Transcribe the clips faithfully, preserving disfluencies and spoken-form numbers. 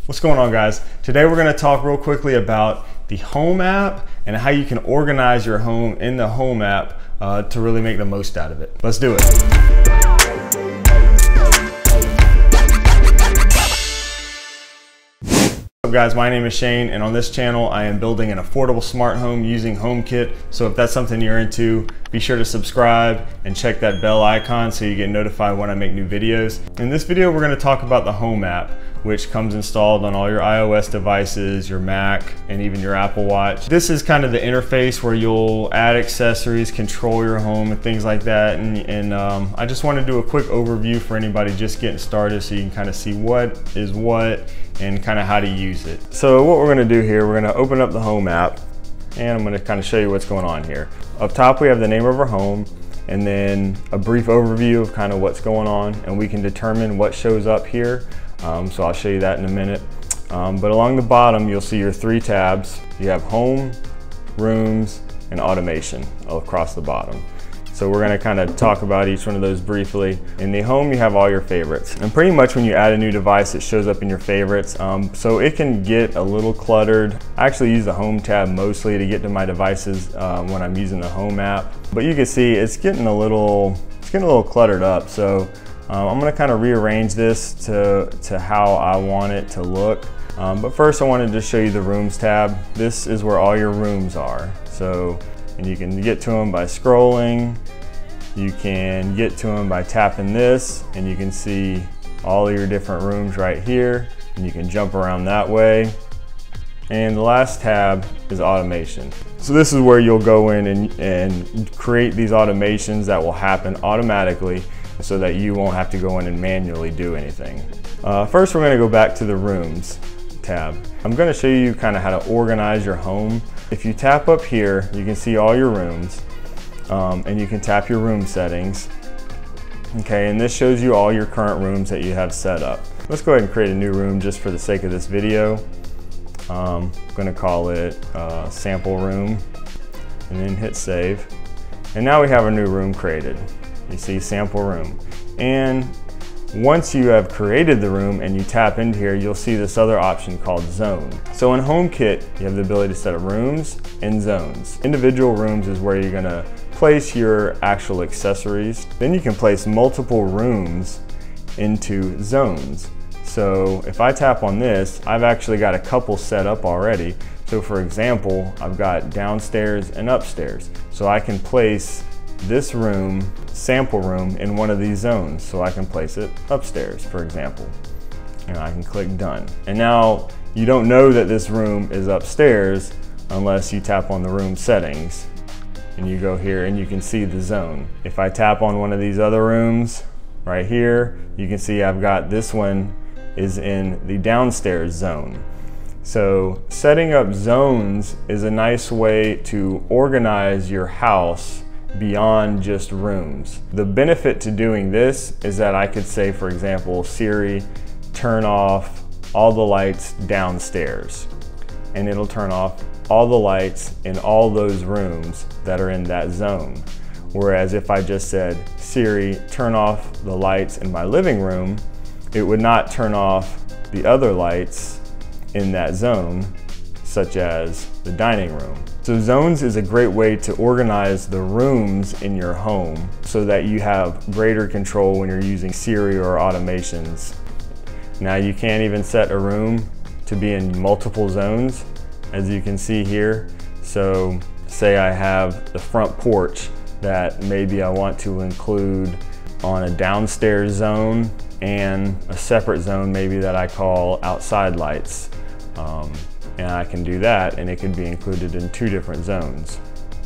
What's going on, guys? Today we're going to talk real quickly about the Home app and how you can organize your home in the Home app uh, to really make the most out of it. Let's do it. What's up, guys? My name is Shane, and on this channel I am building an affordable smart home using HomeKit. So if that's something you're into, be sure to subscribe and check that bell icon so you get notified when I make new videos. In this video we're going to talk about the Home app, which comes installed on all your iOS devices, your Mac, and even your Apple Watch. This is kind of the interface where you'll add accessories, control your home, and things like that. And, and um, I just want to do a quick overview for anybody just getting started so you can kind of see what is what and kind of how to use it. So what we're going to do here, we're going to open up the Home app, and I'm going to kind of show you what's going on here. Up top we have the name of our home, and then a brief overview of kind of what's going on, and we can determine what shows up here. Um, so I'll show you that in a minute. Um, but along the bottom, you'll see your three tabs. You have Home, Rooms, and Automation across the bottom. So we're gonna kind of talk about each one of those briefly. In the Home, you have all your favorites. And pretty much when you add a new device, it shows up in your favorites. Um, so it can get a little cluttered. I actually use the Home tab mostly to get to my devices uh, when I'm using the Home app. But you can see it's getting a little, it's getting a little cluttered up. So Um, I'm going to kind of rearrange this to, to how I want it to look. Um, but first I wanted to show you the Rooms tab. This is where all your rooms are. So, and you can get to them by scrolling. You can get to them by tapping this, and you can see all of your different rooms right here. And you can jump around that way. And the last tab is Automation. So this is where you'll go in and, and create these automations that will happen automatically, so that you won't have to go in and manually do anything. Uh, first, we're going to go back to the Rooms tab. I'm going to show you kind of how to organize your home. If you tap up here, you can see all your rooms, um, and you can tap your room settings. Okay, and this shows you all your current rooms that you have set up. Let's go ahead and create a new room just for the sake of this video. Um, I'm going to call it uh, Sample Room, and then hit Save. And now we have a new room created. You see Sample Room. And once you have created the room and you tap into here, you'll see this other option called Zone. So in HomeKit, you have the ability to set up rooms and zones. Individual rooms is where you're gonna place your actual accessories. Then you can place multiple rooms into zones. So if I tap on this, I've actually got a couple set up already. So for example, I've got downstairs and upstairs. So I can place this room, sample room, in one of these zones. So I can place it upstairs, for example. And I can click Done. And now you don't know that this room is upstairs unless you tap on the room settings. And you go here and you can see the zone. If I tap on one of these other rooms right here, you can see I've got this one is in the downstairs zone. So setting up zones is a nice way to organize your house beyond just rooms. The benefit to doing this is that I could say, for example, Siri, turn off all the lights downstairs, and it'll turn off all the lights in all those rooms that are in that zone. Whereas if I just said, Siri, turn off the lights in my living room, it would not turn off the other lights in that zone, such as the dining room. So zones is a great way to organize the rooms in your home so that you have greater control when you're using Siri or automations. Now you can even set a room to be in multiple zones, as you can see here. So say I have the front porch that maybe I want to include on a downstairs zone and a separate zone maybe that I call outside lights. Um, and I can do that, and it can be included in two different zones.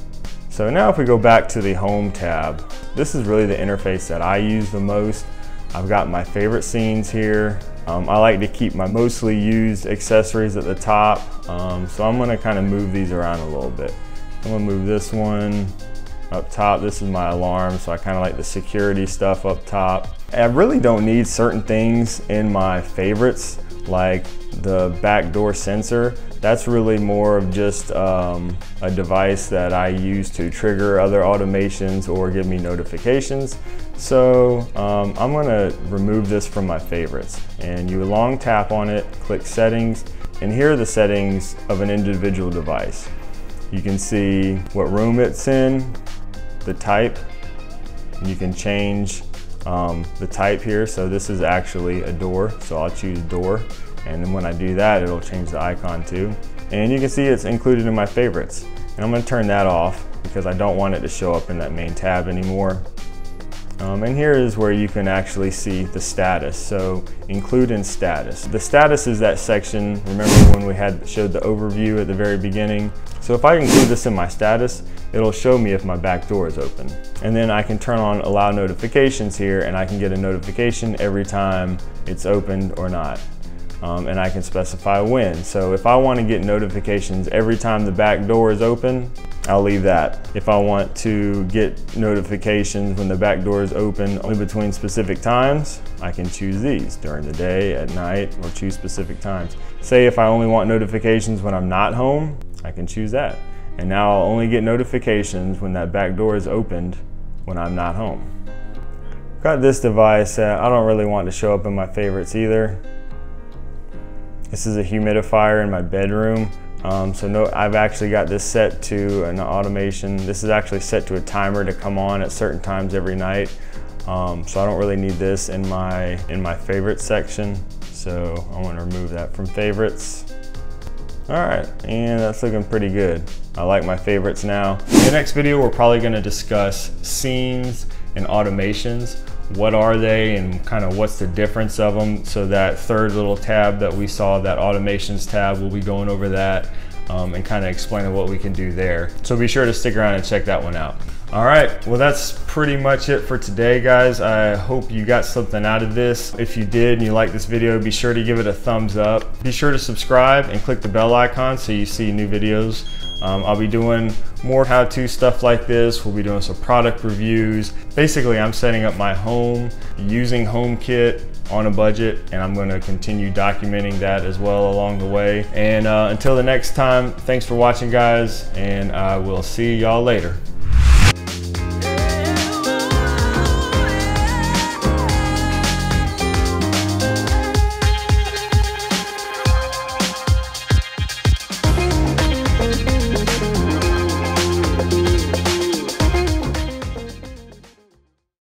So now if we go back to the Home tab, this is really the interface that I use the most. I've got my favorite scenes here. Um, I like to keep my mostly used accessories at the top, um, so I'm going to kind of move these around a little bit. I'm going to move this one up top. This is my alarm, so I kind of like the security stuff up top. I really don't need certain things in my favorites, like the backdoor sensor, that's really more of just um, a device that I use to trigger other automations or give me notifications. So um, I'm gonna remove this from my favorites. And you long tap on it, click settings, and here are the settings of an individual device. You can see what room it's in, the type. You can change um, the type here. So this is actually a door, so I'll choose door. And then when I do that, it'll change the icon too. And you can see it's included in my favorites. And I'm gonna turn that off because I don't want it to show up in that main tab anymore. Um, and here is where you can actually see the status. So include in status. The status is that section, remember when we had showed the overview at the very beginning? So if I include this in my status, it'll show me if my back door is open. And then I can turn on allow notifications here, and I can get a notification every time it's opened or not. Um, and I can specify when. So if I want to get notifications every time the back door is open, I'll leave that. If I want to get notifications when the back door is open only between specific times, I can choose these during the day, at night, or choose specific times. Say if I only want notifications when I'm not home, I can choose that. And now I'll only get notifications when that back door is opened when I'm not home. Got this device that I don't really want to show up in my favorites either. This is a humidifier in my bedroom. Um, so no, I've actually got this set to an automation. This is actually set to a timer to come on at certain times every night. Um, so I don't really need this in my, in my favorites section. So I want to remove that from favorites. All right, and that's looking pretty good. I like my favorites now. In the next video, we're probably gonna discuss scenes and automations. What are they and kind of what's the difference of them? So that third little tab that we saw, that automations tab, we'll be going over that um, and kind of explaining what we can do there. So be sure to stick around and check that one out. All right, well that's pretty much it for today, guys. I hope you got something out of this. If you did and you like this video, be sure to give it a thumbs up. Be sure to subscribe and click the bell icon so you see new videos. Um, I'll be doing more how-to stuff like this. We'll be doing some product reviews. Basically, I'm setting up my home using HomeKit on a budget, and I'm going to continue documenting that as well along the way. And uh, until the next time, thanks for watching, guys, and I will see y'all later.